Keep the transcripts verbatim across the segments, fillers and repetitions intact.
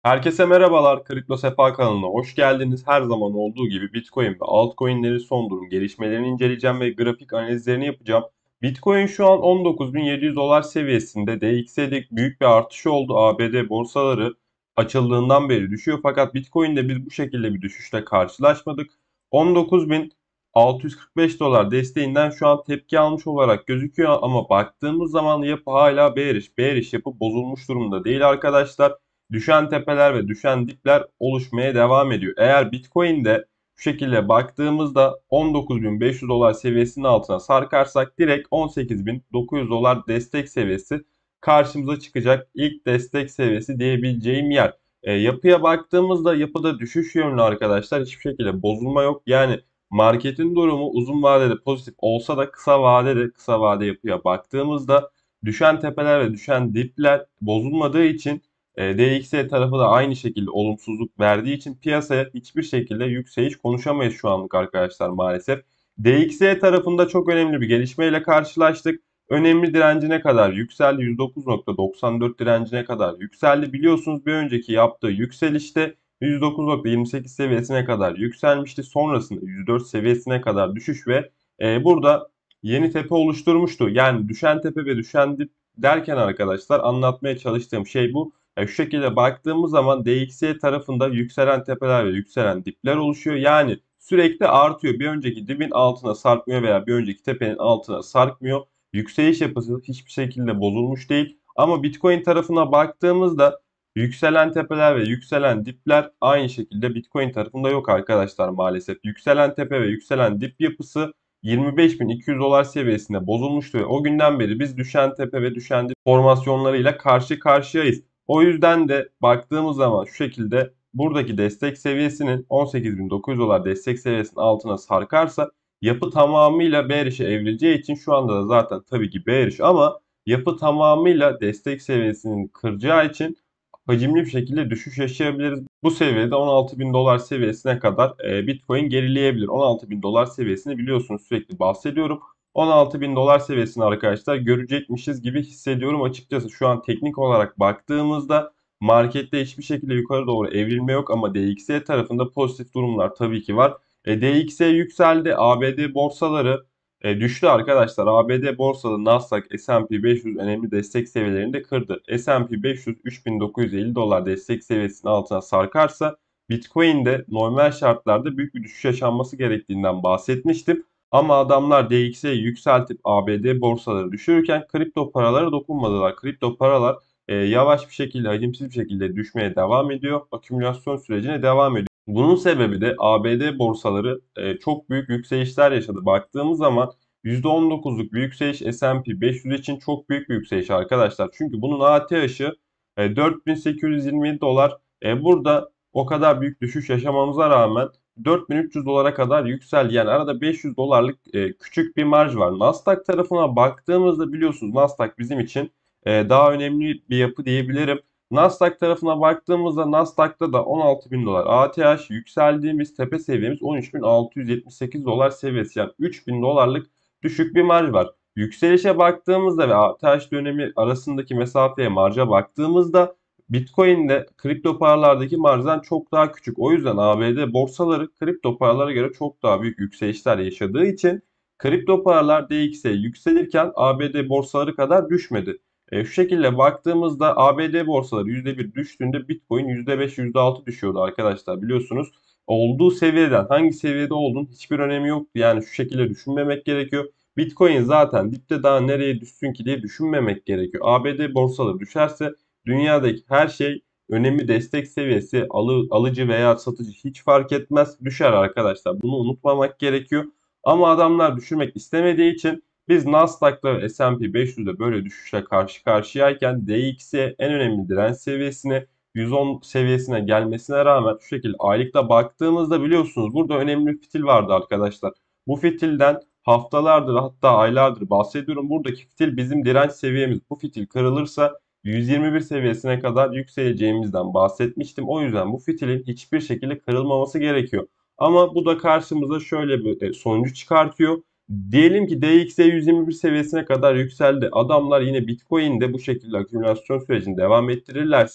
Herkese merhabalar. Kripto Sefa kanalına hoş geldiniz. Her zaman olduğu gibi Bitcoin ve altcoin'lerin son durum gelişmelerini inceleyeceğim ve grafik analizlerini yapacağım. Bitcoin şu an on dokuz bin yedi yüz dolar seviyesinde. D X Y'de büyük bir artış oldu. A B D borsaları açıldığından beri düşüyor. Fakat Bitcoin'de biz bu şekilde bir düşüşle karşılaşmadık. on dokuz bin altı yüz kırk beş dolar desteğinden şu an tepki almış olarak gözüküyor ama baktığımız zaman yapı hala bearish. Bearish yapı bozulmuş durumda değil arkadaşlar. Düşen tepeler ve düşen dipler oluşmaya devam ediyor. Eğer Bitcoin'de şu şekilde baktığımızda on dokuz bin beş yüz dolar seviyesinin altına sarkarsak direkt on sekiz bin dokuz yüz dolar destek seviyesi karşımıza çıkacak ilk destek seviyesi diyebileceğim yer. E, yapıya baktığımızda yapıda düşüş yönlü arkadaşlar, hiçbir şekilde bozulma yok. Yani marketin durumu uzun vadede pozitif olsa da kısa vadede kısa vade yapıya baktığımızda düşen tepeler ve düşen dipler bozulmadığı için e, D X Y tarafı da aynı şekilde olumsuzluk verdiği için piyasaya hiçbir şekilde yükseliş konuşamayız şu anlık arkadaşlar maalesef. D X Y tarafında çok önemli bir gelişmeyle karşılaştık. Önemli direncine kadar yükseldi. yüz dokuz nokta doksan dört direncine kadar yükseldi. Biliyorsunuz bir önceki yaptığı yükselişte yüz dokuz nokta yirmi sekiz seviyesine kadar yükselmişti. Sonrasında yüz dört seviyesine kadar düşüş ve e, burada yeni tepe oluşturmuştu. Yani düşen tepe ve düşen dip derken arkadaşlar anlatmaya çalıştığım şey bu. Yani şu şekilde baktığımız zaman D X Y tarafında yükselen tepeler ve yükselen dipler oluşuyor. Yani sürekli artıyor. Bir önceki dibin altına sarkmıyor veya bir önceki tepenin altına sarkmıyor. Yükseliş yapısı hiçbir şekilde bozulmuş değil. Ama Bitcoin tarafına baktığımızda yükselen tepeler ve yükselen dipler aynı şekilde Bitcoin tarafında yok arkadaşlar maalesef. Yükselen tepe ve yükselen dip yapısı yirmi beş bin iki yüz dolar seviyesinde bozulmuştu ve o günden beri biz düşen tepe ve düşen dip formasyonlarıyla karşı karşıyayız. O yüzden de baktığımız zaman şu şekilde buradaki destek seviyesinin on sekiz bin dokuz yüz dolar destek seviyesinin altına sarkarsa yapı tamamıyla bearish'e evrileceği için şu anda da zaten tabii ki bearish ama yapı tamamıyla destek seviyesinin kıracağı için hacimli bir şekilde düşüş yaşayabiliriz. Bu seviyede on altı bin dolar seviyesine kadar e, Bitcoin gerileyebilir. on altı bin dolar seviyesini biliyorsunuz sürekli bahsediyorum. on altı bin dolar seviyesini arkadaşlar görecekmişiz gibi hissediyorum açıkçası. Şu an teknik olarak baktığımızda markette hiçbir şekilde yukarı doğru evrilme yok ama D X Y tarafında pozitif durumlar tabii ki var. E, D X Y yükseldi. A B D borsaları e, düştü arkadaşlar. A B D borsalı Nasdaq, S and P beş yüz önemli destek seviyelerini de kırdı. S and P beş yüz üç bin dokuz yüz elli dolar destek seviyesinin altına sarkarsa Bitcoin'de normal şartlarda büyük bir düşüş yaşanması gerektiğinden bahsetmiştim. Ama adamlar D X Y'yi yükseltip A B D borsaları düşürürken kripto paralara dokunmadılar. Kripto paralar e, yavaş bir şekilde, hacimsiz bir şekilde düşmeye devam ediyor. Akümülasyon sürecine devam ediyor. Bunun sebebi de A B D borsaları e, çok büyük yükselişler yaşadı. Baktığımız zaman yüzde on dokuzluk bir yükseliş S and P beş yüz için çok büyük bir yükseliş arkadaşlar. Çünkü bunun A T H'ı e, dört bin sekiz yüz yirmi yedi dolar. E, burada o kadar büyük düşüş yaşamamıza rağmen dört bin üç yüz dolara kadar yükseldi. Yani arada beş yüz dolarlık e, küçük bir marj var. Nasdaq tarafına baktığımızda biliyorsunuz Nasdaq bizim için e, daha önemli bir yapı diyebilirim. Nasdaq tarafına baktığımızda Nasdaq'ta da on altı bin dolar A T H, yükseldiğimiz tepe seviyemiz on üç bin altı yüz yetmiş sekiz dolar seviyesi, yani üç bin dolarlık düşük bir marj var. Yükselişe baktığımızda ve A T H dönemi arasındaki mesafeye, marja baktığımızda Bitcoin'de kripto paralardaki marjdan çok daha küçük. O yüzden A B D borsaları kripto paralara göre çok daha büyük yükselişler yaşadığı için kripto paralar D X Y yükselirken A B D borsaları kadar düşmedi. E, şu şekilde baktığımızda A B D borsaları yüzde bir düştüğünde Bitcoin yüzde beş yüzde altı düşüyordu arkadaşlar, biliyorsunuz. Olduğu seviyeden hangi seviyede olduğunun hiçbir önemi yoktu. Yani şu şekilde düşünmemek gerekiyor. Bitcoin zaten dipte, daha nereye düşsün ki diye düşünmemek gerekiyor. A B D borsaları düşerse dünyadaki her şey, önemli destek seviyesi, alı, alıcı veya satıcı hiç fark etmez, düşer arkadaşlar. Bunu unutmamak gerekiyor. Ama adamlar düşürmek istemediği için biz Nasdaq'la ve S and P beş yüzde böyle düşüşle karşı karşıyayken D X Y en önemli direnç seviyesine, yüz on seviyesine gelmesine rağmen şu şekilde aylıkta baktığımızda biliyorsunuz burada önemli bir fitil vardı arkadaşlar. Bu fitilden haftalardır, hatta aylardır bahsediyorum. Buradaki fitil bizim direnç seviyemiz. Bu fitil kırılırsa yüz yirmi bir seviyesine kadar yükseleceğimizden bahsetmiştim. O yüzden bu fitilin hiçbir şekilde kırılmaması gerekiyor. Ama bu da karşımıza şöyle bir e, sonucu çıkartıyor. Diyelim ki D X Y yüz yirmi bir seviyesine kadar yükseldi. Adamlar yine Bitcoin'de bu şekilde akümülasyon sürecini devam ettirirlerse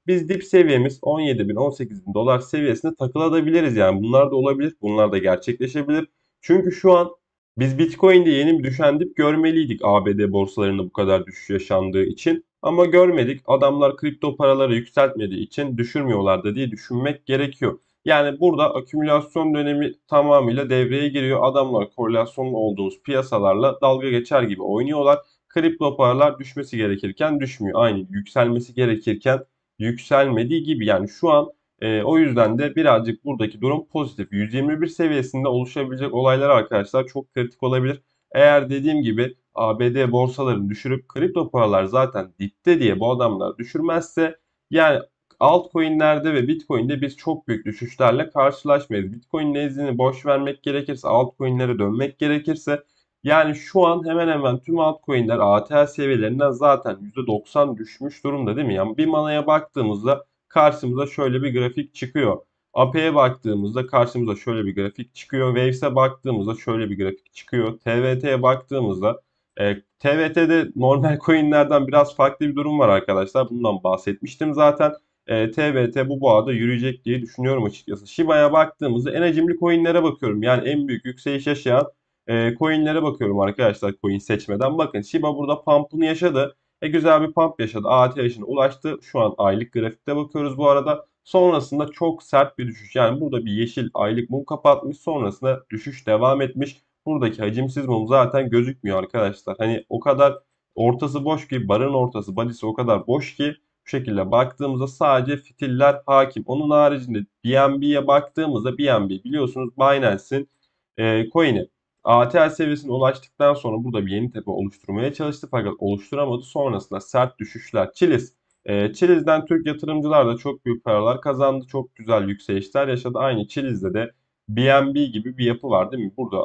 biz dip seviyemiz on yedi bin on sekiz bin dolar seviyesinde takılabiliriz yani. Bunlar da olabilir. Bunlar da gerçekleşebilir. Çünkü şu an biz Bitcoin'de yeni bir düşen dip görmeliydik A B D borsalarında bu kadar düşüş yaşandığı için. Ama görmedik. Adamlar kripto paraları yükseltmediği için düşürmüyorlardı diye düşünmek gerekiyor. Yani burada akümülasyon dönemi tamamıyla devreye giriyor. Adamlar korelasyon olduğumuz piyasalarla dalga geçer gibi oynuyorlar. Kripto paralar düşmesi gerekirken düşmüyor. Aynı yükselmesi gerekirken yükselmediği gibi. Yani şu an e, o yüzden de birazcık buradaki durum pozitif. yüz yirmi bir seviyesinde oluşabilecek olaylar arkadaşlar çok kritik olabilir. Eğer dediğim gibi A B D borsalarını düşürüp kripto paralar zaten dipte diye bu adamlar düşürmezse yani altcoin'lerde ve Bitcoin'de biz çok büyük düşüşlerle karşılaşmayız. Bitcoin nezdini boş vermek gerekirse, altcoin'lere dönmek gerekirse yani şu an hemen hemen tüm altcoin'ler A T H seviyelerinden zaten yüzde doksan düşmüş durumda değil mi? Yani bir manaya baktığımızda karşımıza şöyle bir grafik çıkıyor. A P'ye baktığımızda karşımıza şöyle bir grafik çıkıyor. Waves'e baktığımızda şöyle bir grafik çıkıyor. T V T'ye baktığımızda e, T V T'de normal coinlerden biraz farklı bir durum var arkadaşlar. Bundan bahsetmiştim zaten. E, T V T bu boğada yürüyecek diye düşünüyorum açıkçası. Shiba'ya baktığımızda en hacimli coinlere bakıyorum. Yani en büyük yükseliş yaşayan e, coinlere bakıyorum arkadaşlar coin seçmeden. Bakın Shiba burada pump'ını yaşadı. E, güzel bir pump yaşadı. A T H'ine ulaştı. Şu an aylık grafikte bakıyoruz bu arada. Sonrasında çok sert bir düşüş. Yani burada bir yeşil aylık mum kapatmış. Sonrasında düşüş devam etmiş. Buradaki hacimsiz mum zaten gözükmüyor arkadaşlar. Hani o kadar ortası boş ki, barın ortası, badisi o kadar boş ki bu şekilde baktığımızda sadece fitiller hakim. Onun haricinde B N B'ye baktığımızda B N B biliyorsunuz Binance'in e, coin'i. A T H seviyesine ulaştıktan sonra burada bir yeni tepe oluşturmaya çalıştı fakat oluşturamadı. Sonrasında sert düşüşler. Chiliz. E, Chiliz'den Türk yatırımcılar da çok büyük paralar kazandı. Çok güzel yükselişler yaşadı. Aynı Chiliz'de de B N B gibi bir yapı var değil mi? Burada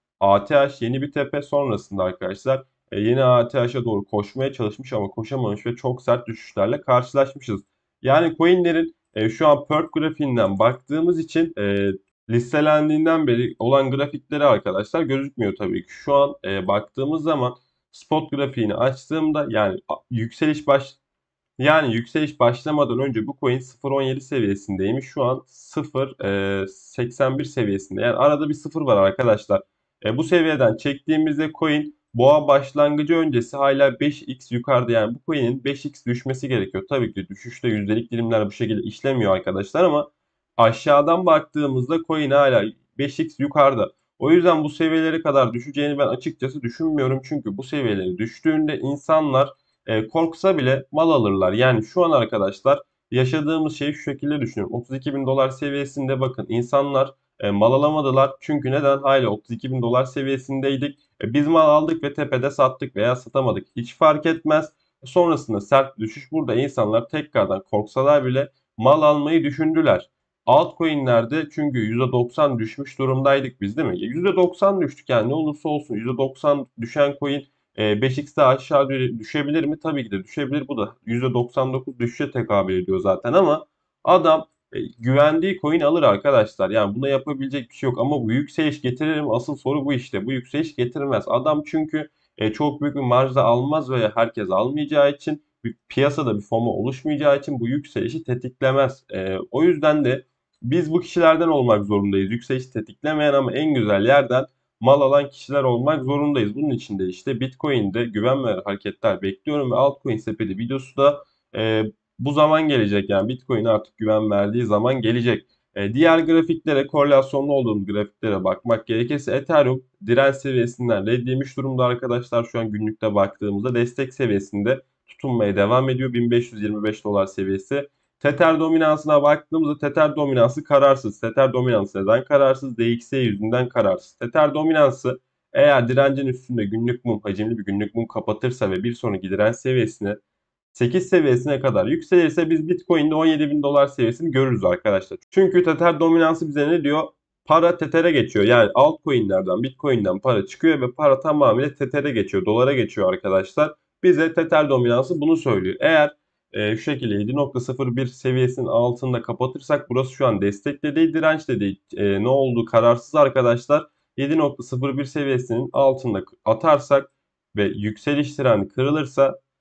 A T H yeni bir tepe sonrasında arkadaşlar e, yeni A T H'e doğru koşmaya çalışmış ama koşamamış ve çok sert düşüşlerle karşılaşmışız. Yani coinlerin e, şu an Perp grafiğinden baktığımız için e, listelendiğinden beri olan grafikleri arkadaşlar gözükmüyor tabii ki. Şu an e, baktığımız zaman spot grafiğini açtığımda yani a- yükseliş baş yani yükseliş başlamadan önce bu coin sıfır virgül on yedi seviyesindeymiş. Şu an sıfır virgül seksen bir seviyesinde. Yani arada bir sıfır var arkadaşlar. E, bu seviyeden çektiğimizde coin boğa başlangıcı öncesi hala beş x yukarıda. Yani bu coin'in beş x düşmesi gerekiyor. Tabii ki düşüşte yüzdelik dilimler bu şekilde işlemiyor arkadaşlar ama aşağıdan baktığımızda coin hala beş x yukarıda. O yüzden bu seviyelere kadar düşeceğini ben açıkçası düşünmüyorum. Çünkü bu seviyeleri düştüğünde insanlar e, korksa bile mal alırlar. Yani şu an arkadaşlar yaşadığımız şeyi şu şekilde düşünüyorum. otuz iki bin dolar seviyesinde bakın insanlar e, mal alamadılar. Çünkü neden? Hala otuz iki bin dolar seviyesindeydik. E, biz mal aldık ve tepede sattık veya satamadık. Hiç fark etmez. Sonrasında sert düşüş burada insanlar tekrardan korksalar bile mal almayı düşündüler. Altcoin'lerde çünkü yüzde doksan düşmüş durumdaydık biz değil mi? yüzde doksan düştük yani ne olursa olsun yüzde doksan düşen coin e, beş x daha aşağı düşebilir mi? Tabii ki de düşebilir. Bu da yüzde doksan dokuz düşüşe tekabül ediyor zaten ama adam e, güvendiği coin alır arkadaşlar. Yani buna yapabilecek bir şey yok ama bu yükseliş getirir mi? Asıl soru bu işte. Bu yükseliş getirmez. Adam çünkü e, çok büyük bir marjda almaz veya herkes almayacağı için bir piyasada bir FOMO oluşmayacağı için bu yükselişi tetiklemez. E, o yüzden de biz bu kişilerden olmak zorundayız. Yükseliş tetiklemeyen ama en güzel yerden mal alan kişiler olmak zorundayız. Bunun için de işte Bitcoin'de güven veren hareketler bekliyorum ve altcoin sepeti videosu da e, bu zaman gelecek. Yani Bitcoin artık güven verdiği zaman gelecek. E, diğer grafiklere, korelasyonlu olduğumuz grafiklere bakmak gerekirse Ethereum direnç seviyesinden reddemiş durumda arkadaşlar. Şu an günlükte baktığımızda destek seviyesinde tutunmaya devam ediyor. bin beş yüz yirmi beş dolar seviyesi. Tether dominansına baktığımızda Tether dominansı kararsız. Tether dominansı neden kararsız? D X Y yüzünden kararsız. Tether dominansı eğer direncin üstünde günlük mum, hacimli bir günlük mum kapatırsa ve bir sonraki direnç seviyesine sekiz seviyesine kadar yükselirse biz Bitcoin'de on yedi bin dolar seviyesini görürüz arkadaşlar. Çünkü Tether dominansı bize ne diyor? Para Tether'e geçiyor. Yani altcoin'lerden, Bitcoin'den para çıkıyor ve para tamamıyla Tether'e geçiyor, dolara geçiyor arkadaşlar. Bize Tether dominansı bunu söylüyor. Eğer e, şu şekilde yedi nokta sıfır bir seviyesinin altında kapatırsak burası şu an destekte değil, dirençte değil. E, ne oldu? Kararsız arkadaşlar. yedi nokta sıfır bir seviyesinin altında atarsak ve yükseliş trendi kırılırsa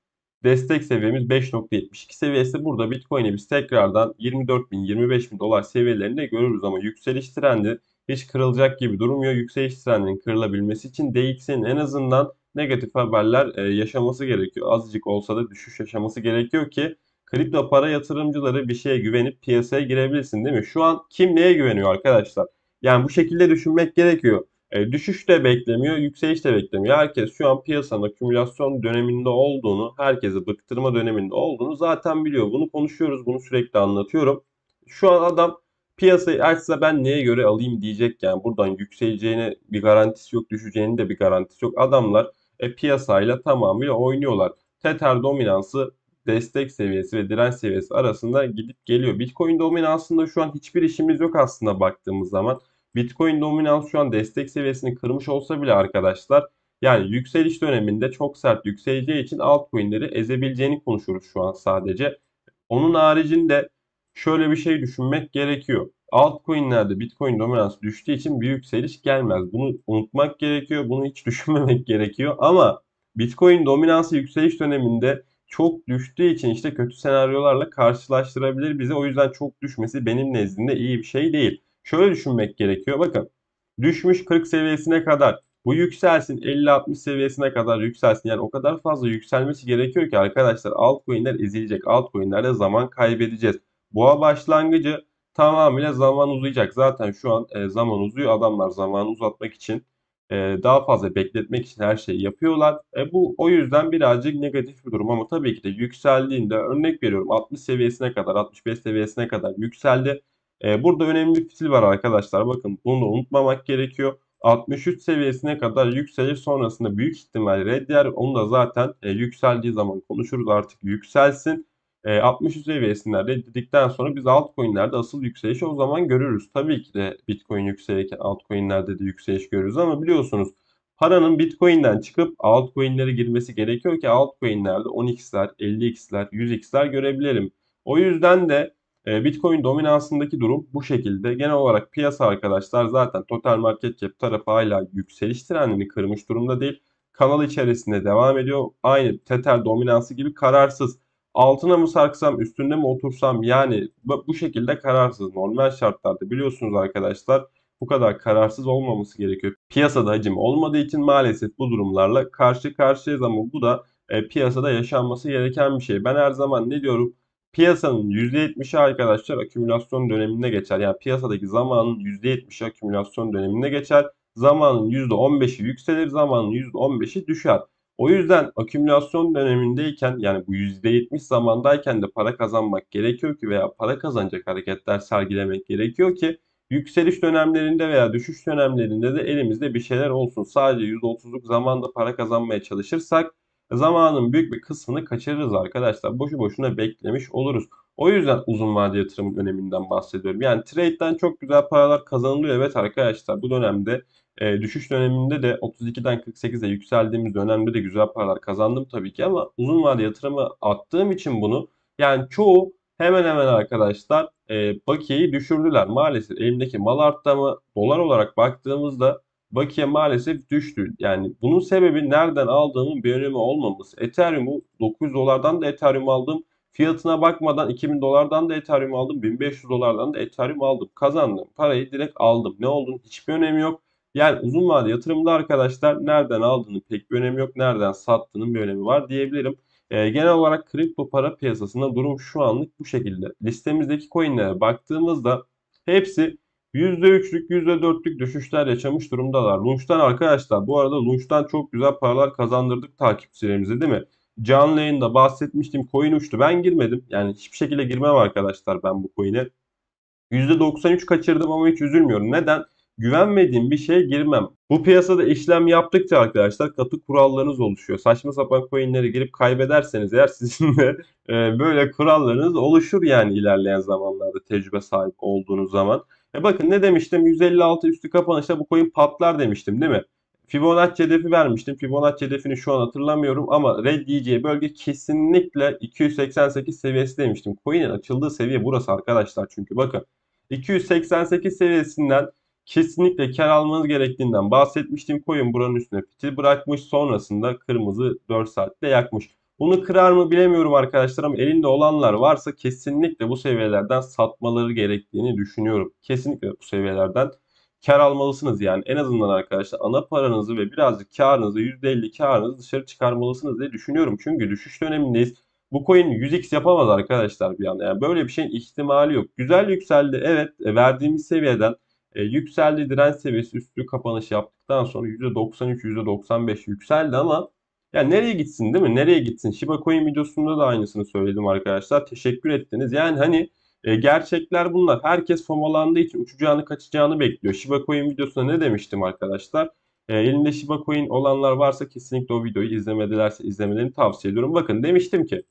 Destek seviyemiz beş nokta yetmiş iki seviyesi. Burada Bitcoin'i biz tekrardan yirmi dört bin yirmi beş bin dolar seviyelerinde görürüz ama yükseliş trendi hiç kırılacak gibi durmuyor. Yükseliş trendinin kırılabilmesi için D X'in en azından negatif haberler e, yaşaması gerekiyor. Azıcık olsa da düşüş yaşaması gerekiyor ki kripto para yatırımcıları bir şeye güvenip piyasaya girebilsin, değil mi? Şu an kim neye güveniyor arkadaşlar? Yani bu şekilde düşünmek gerekiyor. E, düşüş de beklemiyor, yükseliş de beklemiyor. Herkes şu an piyasanın akümülasyon döneminde olduğunu, herkesi bıktırma döneminde olduğunu zaten biliyor. Bunu konuşuyoruz, bunu sürekli anlatıyorum. Şu an adam piyasayı açsa ben neye göre alayım diyecek, yani buradan yükseleceğine bir garantisi yok, düşeceğinin de bir garantisi yok. Adamlar e, piyasayla tamamıyla oynuyorlar. Tether dominansı destek seviyesi ve direnç seviyesi arasında gidip geliyor. Bitcoin dominansında şu an hiçbir işimiz yok aslında baktığımız zaman. Bitcoin dominans şu an destek seviyesini kırmış olsa bile arkadaşlar, yani yükseliş döneminde çok sert yükseleceği için altcoin'leri ezebileceğini konuşuruz şu an sadece. Onun haricinde şöyle bir şey düşünmek gerekiyor. Altcoin'lerde Bitcoin dominansı düştüğü için bir yükseliş gelmez. Bunu unutmak gerekiyor. Bunu hiç düşünmemek gerekiyor. Ama Bitcoin dominansı yükseliş döneminde çok düştüğü için işte kötü senaryolarla karşılaştırabilir bizi. O yüzden çok düşmesi benim nezdimde iyi bir şey değil. Şöyle düşünmek gerekiyor. Bakın, düşmüş kırk seviyesine kadar, bu yükselsin elli altmış seviyesine kadar yükselsin. Yani o kadar fazla yükselmesi gerekiyor ki arkadaşlar, altcoin'ler ezilecek. Altcoin'lerde zaman kaybedeceğiz. Boğa başlangıcı tamamıyla zaman uzayacak. Zaten şu an e, zaman uzuyor. Adamlar zamanı uzatmak için, e, daha fazla bekletmek için her şeyi yapıyorlar. E, bu o yüzden birazcık negatif bir durum ama tabii ki de yükseldiğinde, örnek veriyorum, altmış seviyesine kadar, altmış beş seviyesine kadar yükseldi. E, burada önemli bir fitil var arkadaşlar. Bakın, bunu da unutmamak gerekiyor. altmış üç seviyesine kadar yükselir, sonrasında büyük ihtimal red yer. Onu da zaten e, yükseldiği zaman konuşuruz, artık yükselsin. E, altmış üç seviyesinden reddedikten sonra biz altcoin'lerde asıl yükselişi o zaman görürüz. Tabii ki de Bitcoin yükselirken altcoin'lerde de yükseliş görürüz ama biliyorsunuz, paranın Bitcoin'den çıkıp altcoin'lere girmesi gerekiyor ki altcoin'lerde on x'ler, elli x'ler, yüz x'ler görebilelim. O yüzden de e, Bitcoin dominansındaki durum bu şekilde. Genel olarak piyasa arkadaşlar zaten total market cap tarafı hala yükseliş trendini kırmış durumda değil. Kanal içerisinde devam ediyor. Aynı Tether dominansı gibi kararsız. Altına mı sarksam, üstünde mi otursam, yani bu bu şekilde kararsız. Normal şartlarda biliyorsunuz arkadaşlar, bu kadar kararsız olmaması gerekiyor. Piyasada hacim olmadığı için maalesef bu durumlarla karşı karşıyayız ama bu da e, piyasada yaşanması gereken bir şey. Ben her zaman ne diyorum? Piyasanın yüzde yetmişi arkadaşlar akümülasyon döneminde geçer. Yani piyasadaki zamanın yüzde yetmişi akümülasyon döneminde geçer. Zamanın yüzde on beşi yükselir, zamanın yüzde on beşi düşer. O yüzden akümülasyon dönemindeyken, yani bu yüzde yetmiş zamandayken de para kazanmak gerekiyor ki, veya para kazanacak hareketler sergilemek gerekiyor ki yükseliş dönemlerinde veya düşüş dönemlerinde de elimizde bir şeyler olsun. Sadece yüzde otuzluk zamanda para kazanmaya çalışırsak zamanın büyük bir kısmını kaçırırız arkadaşlar. Boşu boşuna beklemiş oluruz. O yüzden uzun vade yatırım öneminden bahsediyorum. Yani trade'den çok güzel paralar kazanılıyor. Evet arkadaşlar, bu dönemde e, düşüş döneminde de otuz ikiden kırk sekize yükseldiğimiz dönemde de güzel paralar kazandım tabii ki ama uzun vade yatırımı attığım için bunu, yani çoğu hemen hemen arkadaşlar e, bakiyeyi düşürdüler. Maalesef elimdeki mal arttı ama dolar olarak baktığımızda bakiye maalesef düştü. Yani bunun sebebi nereden aldığımın bir önemi olmaması. Ethereum'u dokuz yüz dolardan da Ethereum aldım. Fiyatına bakmadan iki bin dolardan da Ethereum aldım. bin beş yüz dolardan da Ethereum aldım. Kazandım. Parayı direkt aldım. Ne olduğunu hiçbir önemi yok. Yani uzun vade yatırımda arkadaşlar nereden aldığını pek bir önemi yok. Nereden sattığının bir önemi var diyebilirim. Ee, genel olarak kripto para piyasasında durum şu anlık bu şekilde. Listemizdeki coinlere baktığımızda hepsi yüzde üçlük, yüzde dörtlük düşüşler yaşamış durumdalar. Lunch'tan arkadaşlar, bu arada Lunch'tan çok güzel paralar kazandırdık takipçilerimize, değil mi? Canlı yayında bahsetmiştim, coin uçtu. Ben girmedim. Yani hiçbir şekilde girmem arkadaşlar ben bu coin'e. yüzde doksan üç kaçırdım ama hiç üzülmüyorum. Neden? Güvenmediğim bir şeye girmem. Bu piyasada işlem yaptıkça arkadaşlar katı kurallarınız oluşuyor. Saçma sapan coinlere girip kaybederseniz eğer, sizin de e, böyle kurallarınız oluşur yani ilerleyen zamanlarda, tecrübe sahip olduğunuz zaman. E bakın, ne demiştim? yüz elli altı üstü kapanışta bu coin patlar demiştim, değil mi? Fibonacci hedefi vermiştim. Fibonacci hedefini şu an hatırlamıyorum ama red diyeceği bölge kesinlikle iki yüz seksen sekiz seviyesi demiştim. Coin'in açıldığı seviye burası arkadaşlar, çünkü bakın, iki yüz seksen sekiz seviyesinden kesinlikle kar almanız gerektiğinden bahsetmiştim. Coin buranın üstüne fitil bırakmış. Sonrasında kırmızı dört saatte yakmış. Bunu kırar mı bilemiyorum arkadaşlar ama elinde olanlar varsa kesinlikle bu seviyelerden satmaları gerektiğini düşünüyorum. Kesinlikle bu seviyelerden kar almalısınız yani. En azından arkadaşlar ana paranızı ve birazcık karınızı, yüzde elli karınızı dışarı çıkarmalısınız diye düşünüyorum. Çünkü düşüş dönemindeyiz. Bu coin yüz x yapamaz arkadaşlar bir anda. Yani böyle bir şeyin ihtimali yok. Güzel yükseldi. Evet, e, verdiğimiz seviyeden e, yükseldi. Direnç seviyesi üstü kapanış yaptıktan sonra yüzde doksan üç, yüzde doksan beş yükseldi ama ya nereye gitsin değil mi? Nereye gitsin? Shiba Coin videosunda da aynısını söyledim arkadaşlar. Teşekkür ettiniz. Yani hani e, gerçekler bunlar. Herkes FOMOlandığı için uçacağını kaçacağını bekliyor. Shiba Coin videosunda ne demiştim arkadaşlar? E, elinde Shiba Coin olanlar varsa kesinlikle o videoyu izlemedilerse izlemelerini tavsiye ediyorum. Bakın demiştim ki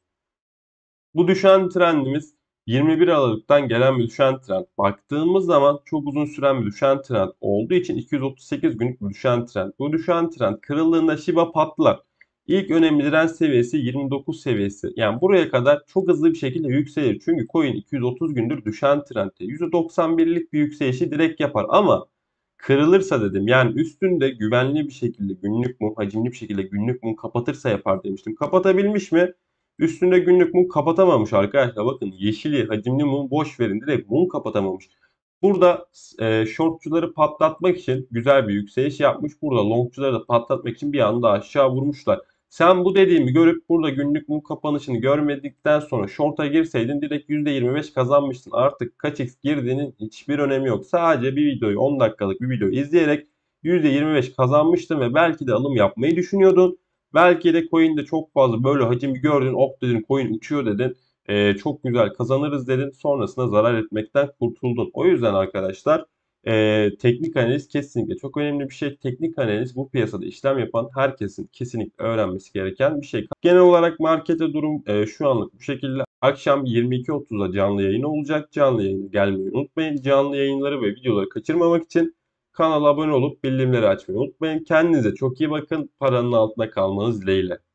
bu düşen trendimiz yirmi bir Aralık'tan gelen bir düşen trend. Baktığımız zaman çok uzun süren bir düşen trend olduğu için iki yüz otuz sekiz günlük bir düşen trend. Bu düşen trend kırıldığında Shiba patlar. İlk önemli direnç seviyesi yirmi dokuz seviyesi. Yani buraya kadar çok hızlı bir şekilde yükselir. Çünkü coin iki yüz otuz gündür düşen trendde. yüzde doksan birlik bir yükselişi direkt yapar ama kırılırsa dedim. Yani üstünde güvenli bir şekilde günlük mum, hacimli bir şekilde günlük mum kapatırsa yapar demiştim. Kapatabilmiş mi? Üstünde günlük mum kapatamamış arkadaşlar. Bakın yeşili hacimli mum boş verin. Direkt mum kapatamamış. Burada e, shortçuları patlatmak için güzel bir yükseliş yapmış. Burada longçuları da patlatmak için bir anda aşağı vurmuşlar. Sen bu dediğimi görüp burada günlük mum kapanışını görmedikten sonra short'a girseydin direkt yüzde yirmi beş kazanmıştın. Artık kaç x girdiğinin hiçbir önemi yok. Sadece bir videoyu on dakikalık bir video izleyerek yüzde yirmi beş kazanmıştın ve belki de alım yapmayı düşünüyordun. Belki de coin'de çok fazla böyle hacim gördün, hop dedin coin uçuyor dedin. Ee, çok güzel kazanırız dedin. Sonrasında zarar etmekten kurtuldun. O yüzden arkadaşlar e, teknik analiz kesinlikle çok önemli bir şey. Teknik analiz bu piyasada işlem yapan herkesin kesinlikle öğrenmesi gereken bir şey. Genel olarak markete durum e, şu anlık bu şekilde. Akşam yirmi iki otuzda canlı yayın olacak. Canlı yayını gelmeyi unutmayın. Canlı yayınları ve videoları kaçırmamak için kanala abone olup bildirimleri açmayı unutmayın. Kendinize çok iyi bakın. Paranın altında kalmanız dileğiyle.